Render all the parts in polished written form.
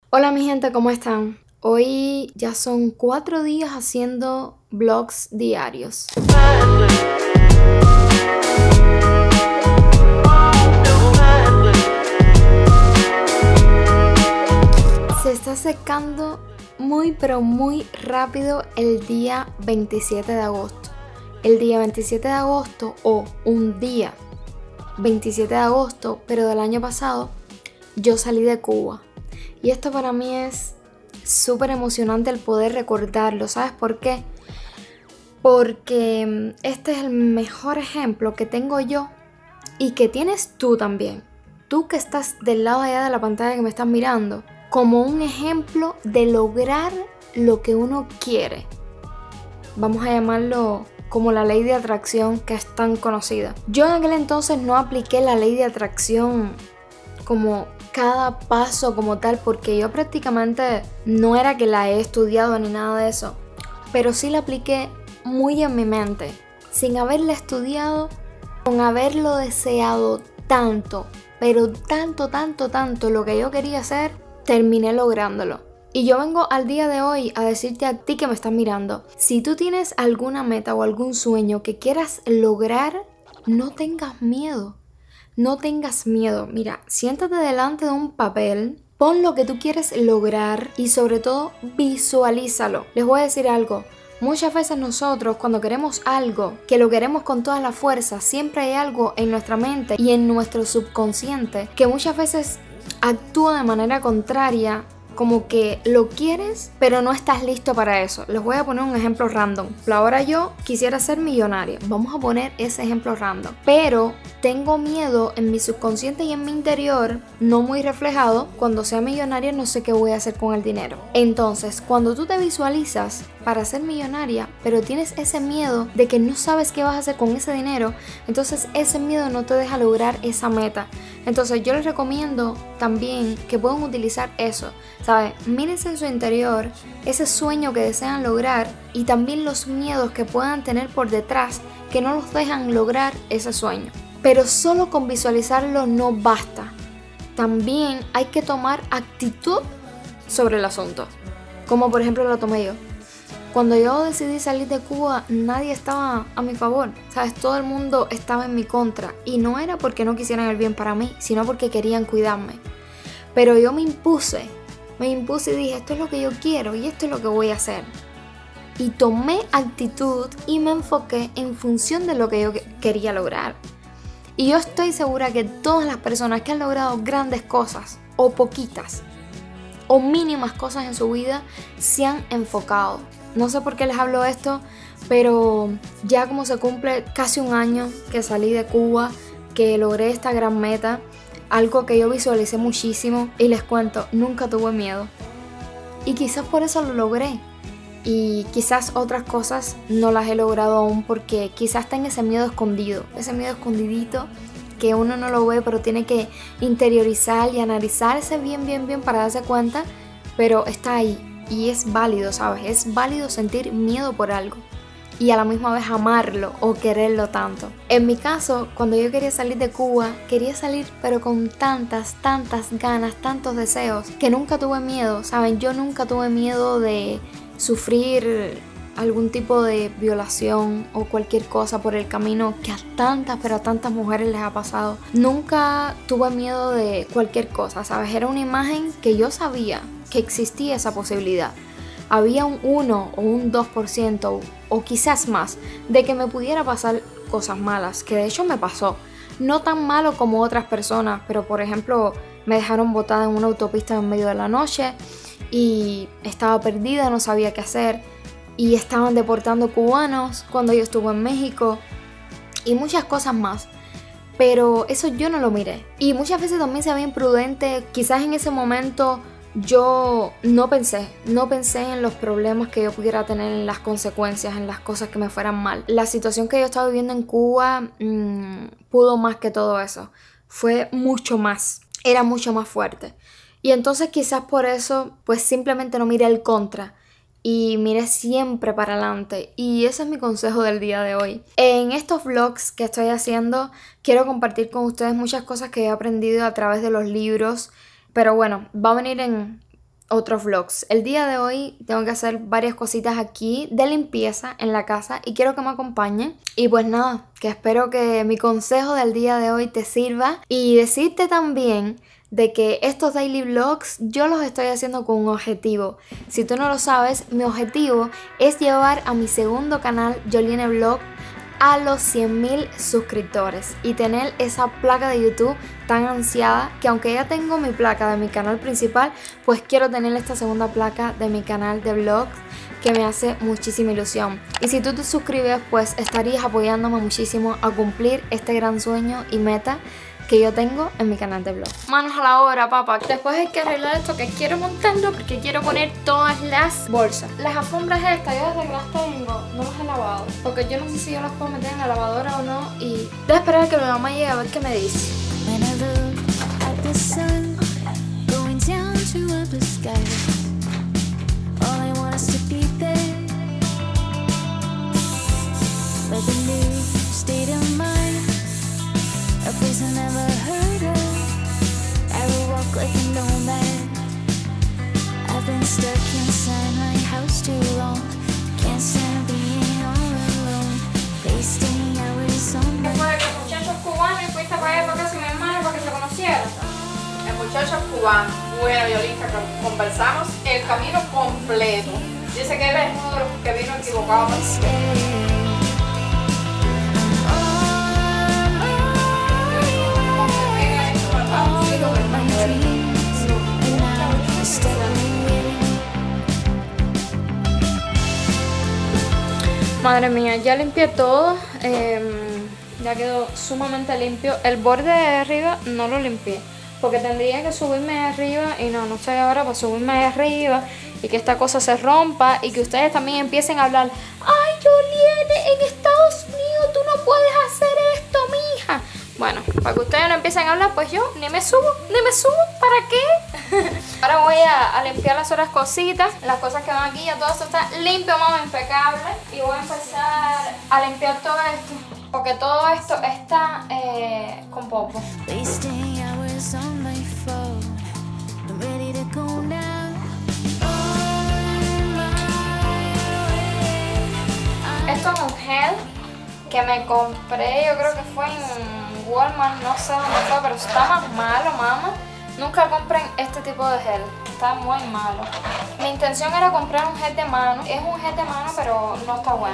Hola mi gente, ¿cómo están? Hoy ya son 4 días haciendo vlogs diarios. Se está secando muy pero muy rápido el día 27 de agosto. El día 27 de agosto o un día 27 de agosto, pero del año pasado, yo salí de Cuba. Y esto para mí es súper emocionante el poder recordarlo. ¿Sabes por qué? Porque este es el mejor ejemplo que tengo yo y que tienes tú también. Tú que estás del lado allá de la pantalla que me estás mirando, como un ejemplo de lograr lo que uno quiere. Vamos a llamarlo como la ley de atracción, que es tan conocida. Yo en aquel entonces no apliqué la ley de atracción como cada paso como tal, porque yo prácticamente no era que la he estudiado ni nada de eso, pero sí la apliqué muy en mi mente, sin haberla estudiado, con haberlo deseado tanto, pero tanto lo que yo quería hacer, terminé lográndolo. Y yo vengo al día de hoy a decirte a ti que me estás mirando, si tú tienes alguna meta o algún sueño que quieras lograr, no tengas miedo. No tengas miedo. Mira, siéntate delante de un papel, pon lo que tú quieres lograr y sobre todo visualízalo. Les voy a decir algo. Muchas veces nosotros cuando queremos algo, que lo queremos con toda la fuerza, siempre hay algo en nuestra mente y en nuestro subconsciente que muchas veces actúa de manera contraria. Como que lo quieres, pero no estás listo para eso. Les voy a poner un ejemplo random. Ahora yo quisiera ser millonaria. Vamos a poner ese ejemplo random. Pero tengo miedo en mi subconsciente y en mi interior, no muy reflejado. Cuando sea millonaria no sé qué voy a hacer con el dinero. Entonces, cuando tú te visualizas para ser millonaria, pero tienes ese miedo de que no sabes qué vas a hacer con ese dinero, entonces ese miedo no te deja lograr esa meta. Entonces yo les recomiendo también que puedan utilizar eso, ¿sabes? Mírense en su interior, ese sueño que desean lograr y también los miedos que puedan tener por detrás que no los dejan lograr ese sueño. Pero solo con visualizarlo no basta. También hay que tomar actitud sobre el asunto, como por ejemplo lo tomé yo. Cuando yo decidí salir de Cuba, nadie estaba a mi favor, ¿sabes? Todo el mundo estaba en mi contra. Y no era porque no quisieran el bien para mí, sino porque querían cuidarme. Pero yo me impuse y dije, esto es lo que yo quiero y esto es lo que voy a hacer. Y tomé actitud y me enfoqué en función de lo que yo quería lograr. Y yo estoy segura que todas las personas que han logrado grandes cosas, o poquitas, o mínimas cosas en su vida, se han enfocado. No sé por qué les hablo esto, pero ya como se cumple casi un año que salí de Cuba, que logré esta gran meta, algo que yo visualicé muchísimo y les cuento, nunca tuve miedo. Y quizás por eso lo logré. Y quizás otras cosas no las he logrado aún porque quizás está en ese miedo escondido, ese miedo escondidito que uno no lo ve, pero tiene que interiorizar y analizarse bien para darse cuenta, pero está ahí. Y es válido, ¿sabes? Es válido sentir miedo por algo y a la misma vez amarlo o quererlo tanto. En mi caso, cuando yo quería salir de Cuba, quería salir pero con tantas ganas, tantos deseos, que nunca tuve miedo, ¿saben? Yo nunca tuve miedo de sufrir algún tipo de violación o cualquier cosa por el camino que a tantas, pero a tantas mujeres les ha pasado. Nunca tuve miedo de cualquier cosa, ¿sabes? Era una imagen que yo sabía que existía esa posibilidad. Había un 1 o un 2% o quizás más de que me pudiera pasar cosas malas, que de hecho me pasó. No tan malo como otras personas, pero por ejemplo me dejaron botada en una autopista en medio de la noche y estaba perdida, no sabía qué hacer y estaban deportando cubanos cuando yo estuve en México y muchas cosas más. Pero eso yo no lo miré y muchas veces también se ve imprudente. Quizás en ese momento yo no pensé en los problemas que yo pudiera tener, en las consecuencias, en las cosas que me fueran mal. La situación que yo estaba viviendo en Cuba pudo más que todo eso. Fue mucho más, era mucho más fuerte. Y entonces quizás por eso pues simplemente no miré el contra y miré siempre para adelante. Y ese es mi consejo del día de hoy. En estos vlogs que estoy haciendo quiero compartir con ustedes muchas cosas que he aprendido a través de los libros. Pero bueno, va a venir en otros vlogs. El día de hoy tengo que hacer varias cositas aquí de limpieza en la casa y quiero que me acompañen. Y pues nada, que espero que mi consejo del día de hoy te sirva y decirte también de que estos daily vlogs yo los estoy haciendo con un objetivo. Si tú no lo sabes, mi objetivo es llevar a mi segundo canal, Yoline Vlog, a los 100.000 suscriptores y tener esa placa de YouTube tan ansiada, que aunque ya tengo mi placa de mi canal principal, pues quiero tener esta segunda placa de mi canal de vlogs, que me hace muchísima ilusión. Y si tú te suscribes, pues estarías apoyándome muchísimo a cumplir este gran sueño y meta que yo tengo en mi canal de vlog. Manos a la obra, papá. Después hay que arreglar esto, que quiero montarlo porque quiero poner todas las bolsas. Las alfombras estas, yo desde que las tengo no las he lavado, porque yo no sé si yo las puedo meter en la lavadora o no. Y voy a esperar a que mi mamá llegue a ver qué me dice. A place I never heard of. I will walk like a nomad. I've been stuck inside my house too long. Can't stand being all alone. Wasting hours on my... Después de que el muchacho es cubano y fuiste para allá para casa de mi hermano para que se conociera. El muchacho es cubano. Bueno, Yolista, conversamos el camino completo. Dice que él es uno de los que vino equivocado. Madre mía, ya limpié todo, ya quedó sumamente limpio. El borde de arriba no lo limpié, porque tendría que subirme de arriba y no estoy ahora para subirme de arriba y que esta cosa se rompa y que ustedes también empiecen a hablar. ¡Ay, Yoline, en Estados Unidos tú no puedes hacer esto, mija! Bueno, para que ustedes no empiecen a hablar, pues yo ni me subo, ¿para qué? Ahora voy a limpiar las otras cositas, las cosas que van aquí, ya todo esto está limpio, mamá, impecable. Y voy a empezar a limpiar todo esto, porque todo esto está con popo. Wasting hours on my phone. I'm ready to go now. Esto es un gel que me compré, yo creo que fue en Walmart, no sé dónde fue, pero está más malo, mamá. Nunca compren este tipo de gel, está muy malo. Mi intención era comprar un gel de mano, es un gel de mano, pero no está bueno.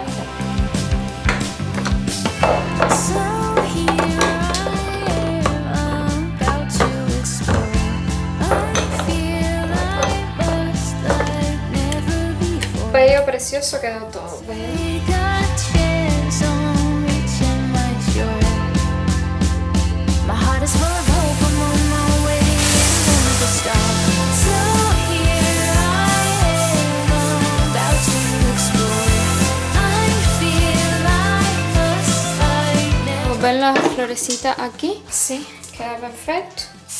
So here I am, about to explore. I feel like lost like never before. Bello, precioso quedó todo, bello. We got chance on reaching my shore. My heart is full of hope, I'm on my way and the star. So here I am, about to explore. I feel like lost like never. ¿Ven la florecita aquí? Sí, queda perfecto.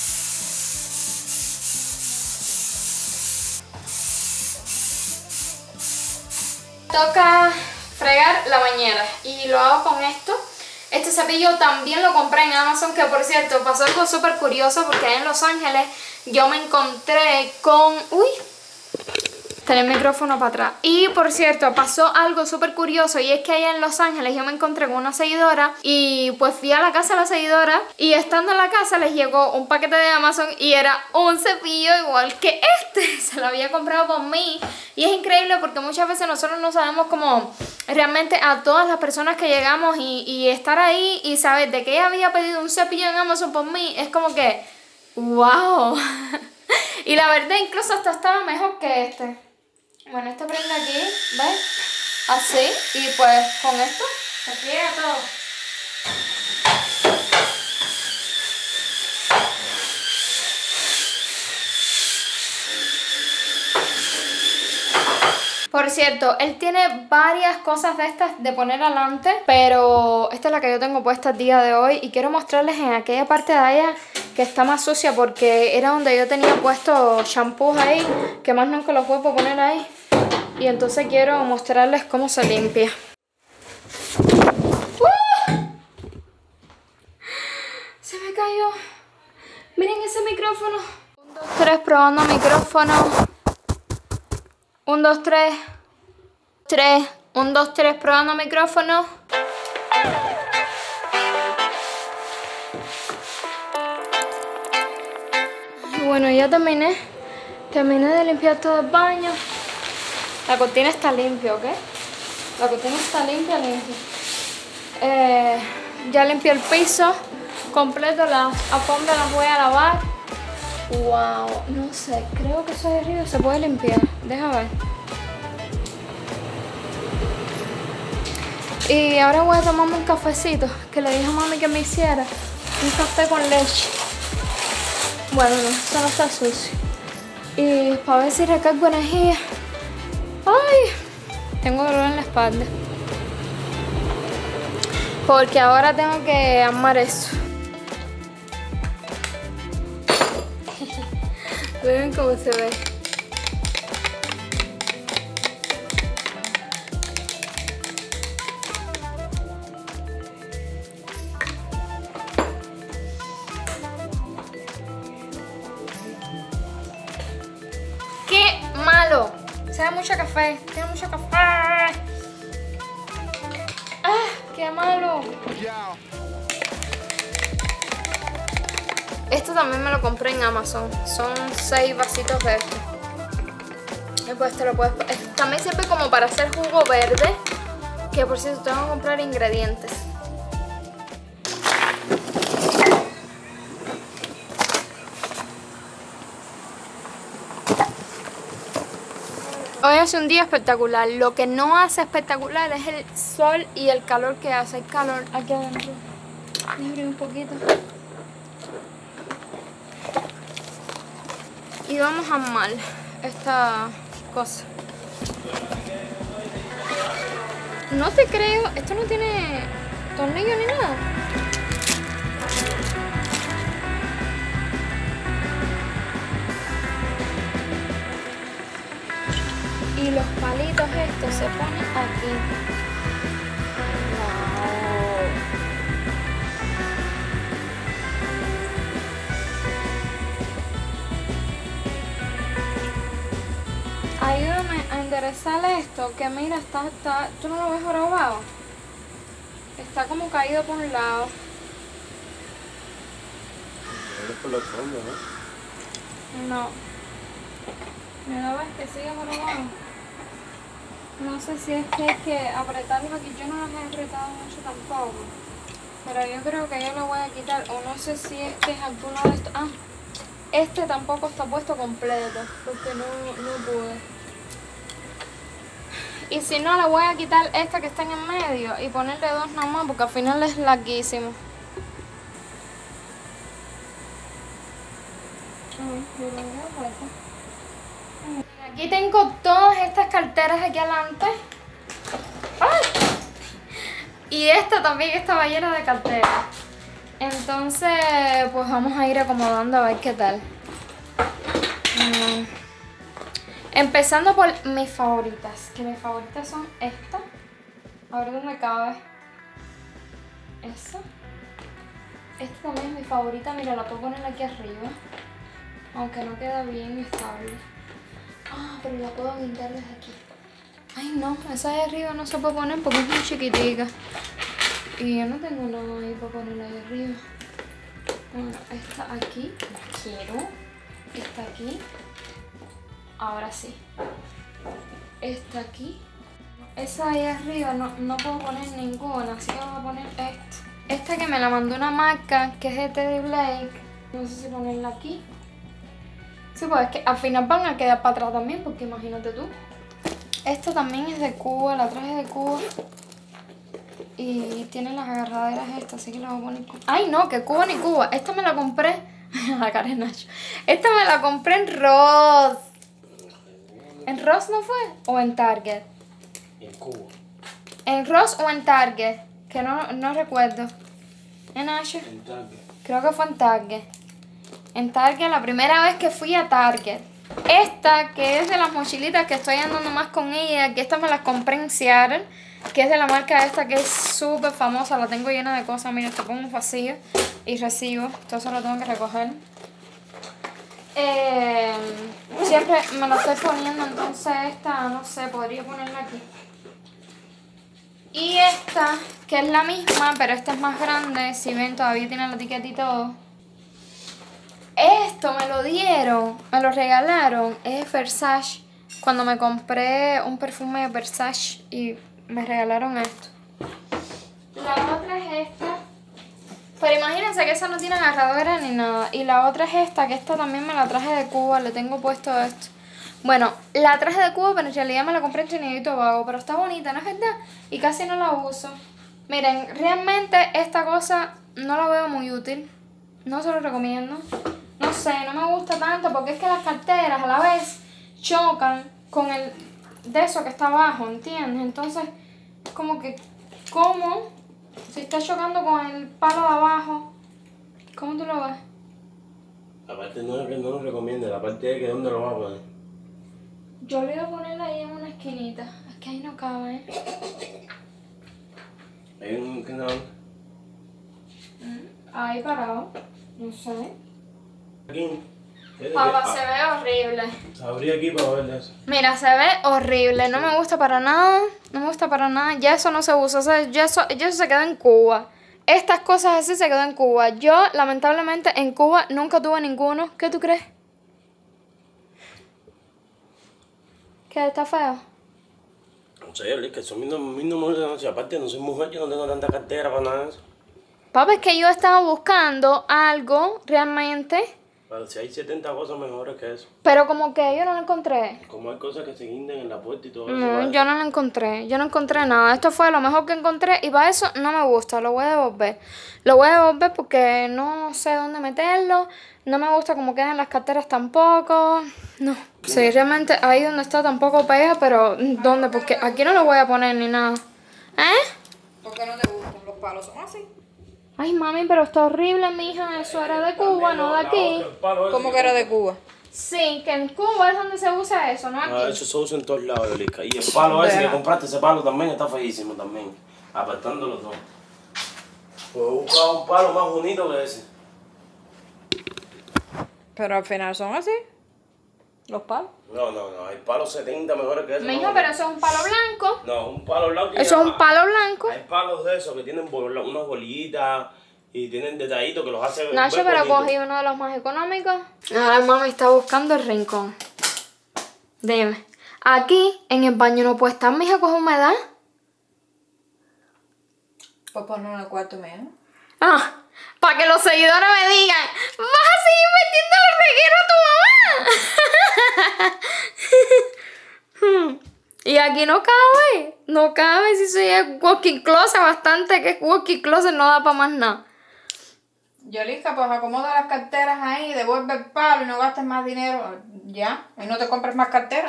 Toca fregar la bañera y lo hago con esto. Este cepillo también lo compré en Amazon, que por cierto pasó algo súper curioso porque en Los Ángeles yo me encontré con... ¡Uy! Tener el micrófono para atrás. Y por cierto, pasó algo súper curioso, y es que allá en Los Ángeles yo me encontré con una seguidora y pues fui a la casa de la seguidora y estando en la casa les llegó un paquete de Amazon y era un cepillo igual que este. Se lo había comprado por mí y es increíble porque muchas veces nosotros no sabemos cómo realmente a todas las personas que llegamos y estar ahí y saber de que ella había pedido un cepillo en Amazon por mí es como que ¡wow! Y la verdad incluso hasta estaba mejor que este. Bueno, esto prende aquí, ¿ves? Así, y pues con esto se friega todo. Por cierto, él tiene varias cosas de estas de poner adelante, pero esta es la que yo tengo puesta el día de hoy y quiero mostrarles en aquella parte de allá que está más sucia porque era donde yo tenía puesto shampoos ahí, que más nunca los vuelvo a poner ahí. Y entonces quiero mostrarles cómo se limpia. Se me cayó. Miren ese micrófono. 1, 2, 3, probando micrófono. 1, 2, 3. 3. 1, 2, 3, probando micrófono. Bueno, ya terminé. Terminé de limpiar todo el baño. La cortina está limpia, ¿ok? La cortina está limpia. Ya limpié el piso completo, las alfombras las voy a lavar. Wow, no sé, creo que eso de arriba se puede limpiar. Deja ver. Y ahora voy a tomarme un cafecito, que le dije a mami que me hiciera un café con leche. Bueno, no, eso no está sucio. Y para ver si recargo energía. Ay, tengo dolor en la espalda. Porque ahora tengo que armar eso. Ven cómo se ve. ¡Qué malo! Sabe mucho café. Tiene mucho café. ¡Ah! ¡Qué malo! Esto también me lo compré en Amazon. Son 6 vasitos de esto. Y pues te lo puedes... También sirve como para hacer jugo verde. Que por cierto tengo que comprar ingredientes. Hoy hace un día espectacular. Lo que no hace espectacular es el sol y el calor que hace. El calor aquí adentro. Voy a abrir un poquito. Y vamos a armar esta cosa. No te creo. Esto no tiene tornillo ni nada. Y los palitos estos se ponen aquí. Wow. Ayúdame a enderezar esto, que mira, está, ¿tú no lo ves jorobado? Está como caído por un lado. Es por los fondos, ¿no? No. ¿Me ves que sigue jorobado? No sé si es que hay que apretarlo aquí. Yo no los he apretado mucho tampoco. Pero yo creo que yo lo voy a quitar. O no sé si es que es alguno de estos. Ah, este tampoco está puesto completo. Porque no pude. Y si no, le voy a quitar esta que está en el medio y ponerle 2 nada más. Porque al final es larguísimo. Aquí tengo todas estas carteras aquí adelante. ¡Ay! Y esta también estaba llena de carteras. Entonces, pues vamos a ir acomodando a ver qué tal. Empezando por mis favoritas. Que mis favoritas son estas. A ver dónde cabe. Esa. Esta también es mi favorita. Mira, la puedo poner aquí arriba. Aunque no queda bien estable. Ah, pero la puedo guindar desde aquí. Ay, no, esa de arriba no se puede poner porque es muy chiquitica. Y yo no tengo nada ahí para ponerla ahí arriba. Bueno, esta aquí, la quiero. Esta aquí. Ahora sí. Esta aquí. Esa ahí arriba no puedo poner ninguna, así que voy a poner esta. Esta que me la mandó una marca, que es de Teddy Blake. No sé si ponerla aquí. Sí, pues es que al final van a quedar para atrás también, porque imagínate tú. Esta también es de Cuba, la traje de Cuba. Y tiene las agarraderas estas, así que la voy a poner... ¡Ay, no! Que Cuba ni Cuba. Esta me la compré... la cara de Nacho. Esta me la compré en Ross. ¿En Ross no fue? ¿O en Target? En Cuba. ¿En Ross o en Target? Que no recuerdo. ¿En Nacho? En Target. Creo que fue en Target. En Target, la primera vez que fui a Target. Esta, que es de las mochilitas que estoy andando más con ella, que esta me las compré en Seattle, que es de la marca esta que es súper famosa, la tengo llena de cosas, mira, está como vacío y recibo, todo eso lo tengo que recoger. siempre me lo estoy poniendo, entonces esta, no sé, podría ponerla aquí. Y esta, que es la misma, pero esta es más grande, si ven todavía tiene la etiqueta y todo. Esto me lo dieron, me lo regalaron, es Versace. Cuando me compré un perfume de Versace y me regalaron esto. La otra es esta. Pero imagínense que esa no tiene agarradera ni nada. Y la otra es esta, que esta también me la traje de Cuba, le tengo puesto esto. Bueno, la traje de Cuba, pero en realidad me la compré en Trinidad y Tobago. Pero está bonita, ¿no es verdad? Y casi no la uso. Miren, realmente esta cosa no la veo muy útil. No se lo recomiendo. No sé, no me gusta tanto porque es que las carteras a la vez chocan con el de eso que está abajo, ¿entiendes? Entonces, es como que, ¿cómo? Si está chocando con el palo de abajo, ¿cómo tú lo ves? Aparte no es que no lo recomiende, la parte es que dónde lo vas a poner. Yo le iba a ponerla ahí en una esquinita. Es que ahí no cabe, ¿eh? Hay un canal. Ahí parado. No sé. Aquí. Papá, se ve horrible. Abrí aquí para ver eso. Mira, se ve horrible. No me gusta para nada. No me gusta para nada. Ya eso no se usa. O sea, ya eso se quedó en Cuba. Estas cosas así se quedó en Cuba. Yo, lamentablemente, en Cuba nunca tuve ninguno. ¿Qué tú crees? ¿Que está feo? No sé, Liz, que son mis números. Aparte, no soy mujer, yo no tengo tanta cartera para nada de eso. Papá, es que yo estaba buscando algo realmente, Pero si hay 70 cosas mejores que eso. pero como que yo no lo encontré. Como hay cosas que se guindan en la puerta y todo eso. No, ¿vale? yo no lo encontré. Yo no encontré nada. Esto fue lo mejor que encontré y para eso no me gusta. Lo voy a devolver. Lo voy a devolver porque no sé dónde meterlo. No me gusta cómo quedan las carteras tampoco. No. Sí, realmente ahí donde está tampoco pega, pero ¿dónde? Porque aquí no lo voy a poner ni nada. ¿Eh? ¿Por qué no te gustan? Los palos son así. Ay, mami, pero está horrible, mija. Eso era de Cuba, no de aquí. ¿Cómo que era de Cuba? Sí, que en Cuba es donde se usa eso, no Ah, aquí. eso se usa en todos lados, Yoliska. Y el palo ese que compraste, ese palo también está feísimo también. Apartando los dos. Pues buscar un palo más bonito que ese. Pero al final son así. Los palos. No, hay palos 70 mejores que ese. Mijo, no, pero eso es un palo blanco. No, un palo blanco. Eso es un palo blanco. Hay palos de esos que tienen unas bolitas y tienen detallitos que los hace Nacho, ver pero bonitos. cogí uno de los más económicos. Ahora mami está buscando el rincón. Dime. Aquí, en el baño no puede estar, mija, coge humedad. Pues poner en el cuarto mío. Ah, para que los seguidores me digan, ¿vas a seguir metiendo el reguero a tu mamá? Y aquí no cabe. No cabe si soy el walking closet bastante, que walking closet no da para más nada. Yoliska, pues acomoda las carteras ahí, devuelve el palo y no gastes más dinero. Ya, y no te compres más carteras.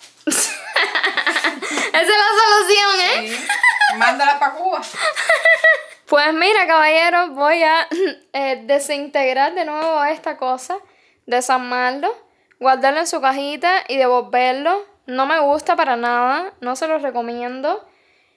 Esa es la solución, ¿eh? Sí. Mándala para Cuba. Pues mira, caballeros, voy a desintegrar de nuevo esta cosa, desarmarlo, guardarlo en su cajita y devolverlo. No me gusta para nada, no se lo recomiendo.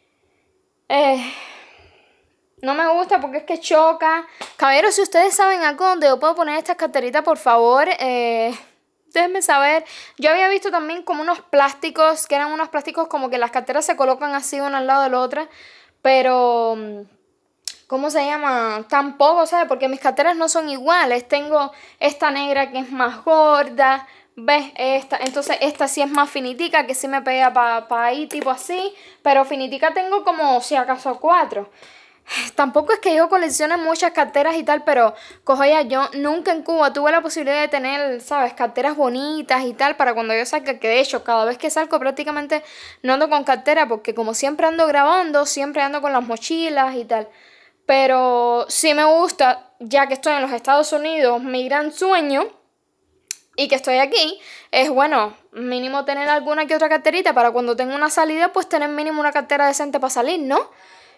No me gusta porque es que choca. Caballeros, si ustedes saben algo donde yo puedo poner estas carteritas, por favor, déjenme saber. Yo había visto también como unos plásticos, que eran unos plásticos como que las carteras se colocan así una al lado de la otra, pero ¿cómo se llama? Tampoco, ¿sabes? Porque mis carteras no son iguales. Tengo esta negra que es más gorda, ¿ves? Esta, entonces esta sí es más finitica, que sí me pega para ahí, tipo así, pero finitica tengo como, si acaso, 4. Tampoco es que yo coleccione muchas carteras y tal, pero cojo ya, yo nunca en Cuba tuve la posibilidad de tener, ¿sabes? Carteras bonitas y tal para cuando yo salga, que de hecho cada vez que salgo prácticamente no ando con cartera porque como siempre ando grabando, siempre ando con las mochilas y tal. Pero sí me gusta, ya que estoy en los Estados Unidos, mi gran sueño y que estoy aquí, es bueno, mínimo tener alguna que otra carterita para cuando tenga una salida, pues tener mínimo una cartera decente para salir, ¿no?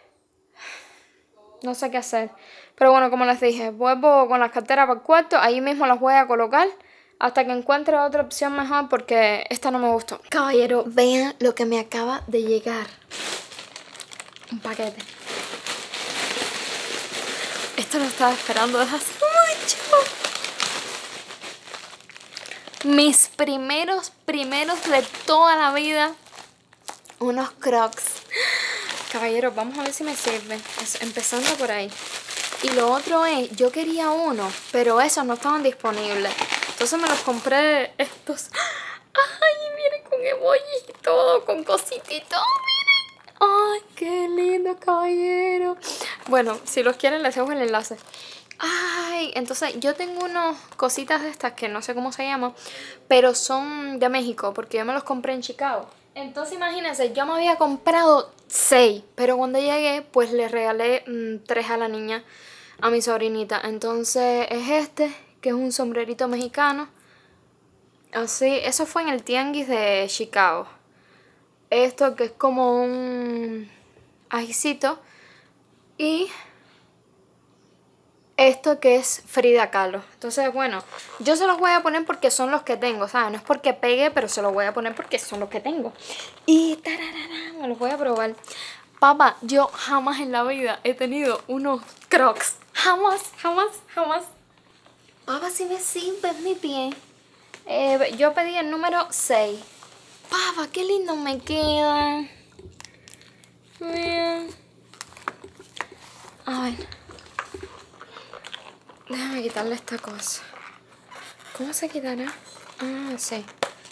No sé qué hacer. Pero bueno, como les dije, vuelvo con las carteras para el cuarto. Ahí mismo las voy a colocar hasta que encuentre otra opción mejor porque esta no me gustó. Caballero, vean lo que me acaba de llegar. Un paquete. Esto lo estaba esperando desde hace mucho. mis primeros de toda la vida, unos Crocs. Caballeros, vamos a ver si me sirven, empezando por ahí. Y lo otro es, yo quería uno, pero esos no estaban disponibles. Entonces me los compré estos. Ay, miren, con emoji y todo, con cositas y todo, miren. Ay, qué lindo, caballero. Bueno, si los quieren les dejo el enlace. Ay, entonces yo tengo unas cositas de estas que no sé cómo se llaman, pero son de México, porque yo me los compré en Chicago. Entonces imagínense, yo me había comprado 6, pero cuando llegué pues le regalé 3 a la niña, a mi sobrinita. Entonces es este, que es un sombrerito mexicano. Así, eso fue en el tianguis de Chicago. Esto que es como un ajicito. Y esto que es Frida Kahlo. Entonces, bueno, yo se los voy a poner porque son los que tengo, ¿sabes? No es porque pegue, pero se los voy a poner porque son los que tengo. Y tararara, me los voy a probar. Papá, yo jamás en la vida he tenido unos Crocs. Jamás. Papá, si me sirve mi pie. Yo pedí el número 6. Papá, qué lindo me quedan. Bien. A ver. Déjame quitarle esta cosa. ¿Cómo se quitará? Ah, sí.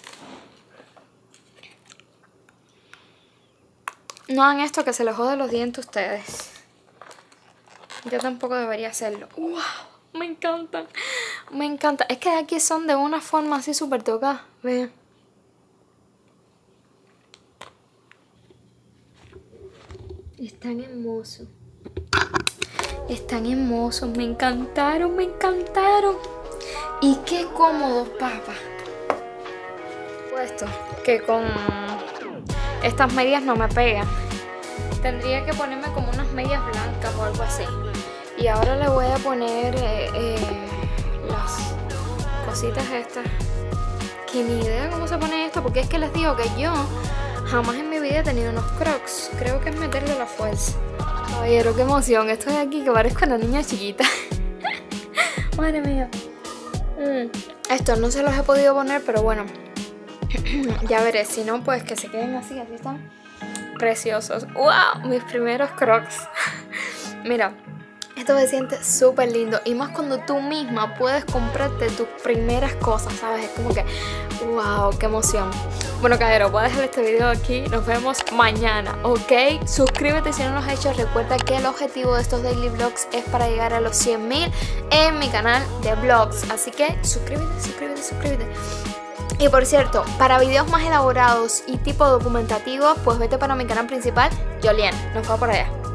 No hagan esto que se les jode los dientes a ustedes. Yo tampoco debería hacerlo. ¡Wow! Me encantan. Me encanta. Es que aquí son de una forma así súper tocada. Vean. Están hermosos. Están hermosos. Me encantaron, me encantaron. Y qué cómodos, papá. Puesto que con estas medias no me pegan. Tendría que ponerme como unas medias blancas o algo así. Y ahora le voy a poner las cositas estas. Que ni idea cómo se pone esto, porque es que les digo que yo jamás en mi vida he tenido unos Crocs. Creo que es meterle la fuerza. Caballero, qué emoción. Estoy aquí que parezco una niña chiquita. Madre mía. Estos no se los he podido poner, pero bueno. Ya veré. Si no, pues que se queden así. Así están preciosos. ¡Wow! Mis primeros Crocs. Mira. Esto se siente súper lindo. Y más cuando tú misma puedes comprarte tus primeras cosas, ¿sabes? Es como que, wow, qué emoción. Bueno, caballero, voy a dejar este video aquí. Nos vemos mañana, ¿ok? Suscríbete si no lo has hecho. Recuerda que el objetivo de estos daily vlogs es para llegar a los 100.000 en mi canal de vlogs. Así que suscríbete. Y por cierto, para videos más elaborados y tipo documentativos, pues vete para mi canal principal, Yolian. Nos vemos por allá.